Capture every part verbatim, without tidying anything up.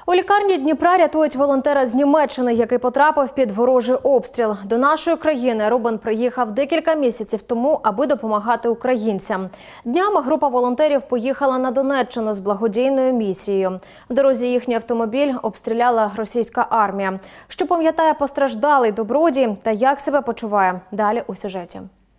У лікарні Дніпра рятують волонтера з Німеччини, який потрапив під ворожий обстріл. До нашої країни Рубен приїхав декілька місяців тому, аби допомагати українцям. Днями група волонтерів поїхала на Донеччину з благодійною місією. В дорозі їхній автомобіль обстріляла російська армія. Що пам'ятає постраждалий добродій та як себе почуває? Далі у сюжеті.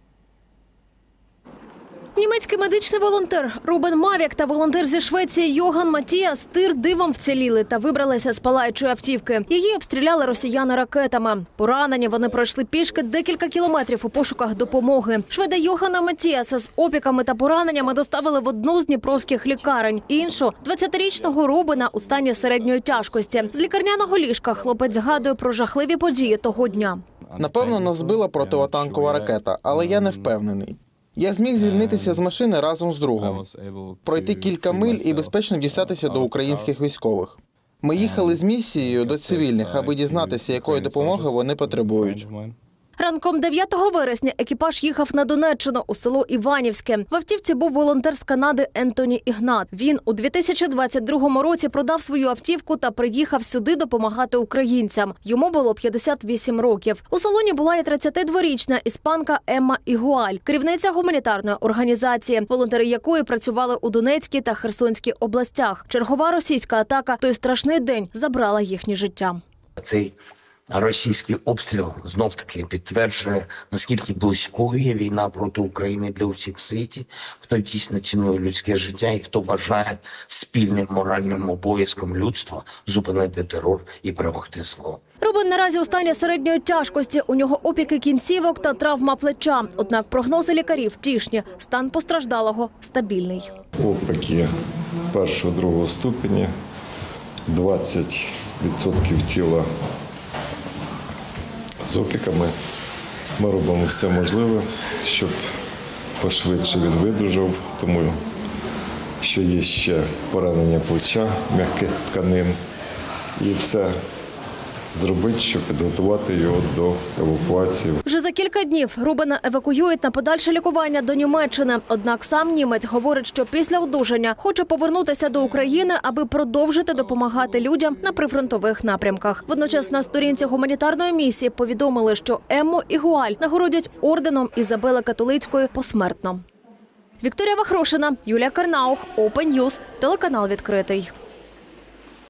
Німецький медичний волонтер Рубен Мавік та волонтер зі Швеції Йоган Матіас Тир дивом вціліли та вибралися з палаючої автівки. Її обстріляли росіяни ракетами. Поранені вони пройшли пішки декілька кілометрів у пошуках допомоги. Шведа Йогана Матіаса з опіками та пораненнями доставили в одну з дніпровських лікарень. Іншу – двадцятирічного Рубена у стані середньої тяжкості. З лікарняного ліжка хлопець згадує про жахливі події того дня. Напевно, нас збила противотанкова ракета, але я не впевнений. Я зміг звільнитися з машини разом з другом, пройти кілька миль і безпечно дістатися до українських військових. Ми їхали з місією до цивільних, аби дізнатися, якої допомоги вони потребують. Ранком дев'ятого вересня екіпаж їхав на Донеччину у село Іванівське. В автівці був волонтер з Канади Ентоні Ігнат. Він у дві тисячі двадцять другому році продав свою автівку та приїхав сюди допомагати українцям. Йому було п'ятдесят вісім років. У салоні була і тридцятидворічна іспанка Емма Ігуаль, керівниця гуманітарної організації, волонтери якої працювали у Донецькій та Херсонській областях. Чергова російська атака в той страшний день забрала їхнє життя. Цей російський обстріл знов-таки підтверджує, наскільки близькою є війна проти України для усіх в світі, хто дійсно цінує людське життя і хто вважає спільним моральним обов'язком людства зупинити терор і перемогти зло. Рубен наразі у стані середньої тяжкості. У нього опіки кінцівок та травма плеча. Однак прогнози лікарів втішні. Стан постраждалого стабільний. Опіки першого-другого ступеня, двадцять відсотків тіла з опіками. Ми робимо все можливе, щоб пошвидше він видужав, тому що є ще поранення плеча, м'яких тканин і все зробити, щоб підготувати його до евакуації. Вже за кілька днів Рубена евакуюють на подальше лікування до Німеччини. Однак сам німець говорить, що після одужання хоче повернутися до України, аби продовжити допомагати людям на прифронтових напрямках. Водночас на сторінці гуманітарної місії повідомили, що Емму Ігуаль нагородять орденом Ізабели Католицької посмертно. Вікторія Вахрушина, Юлія Карнаух, Open News, телеканал «Відкритий».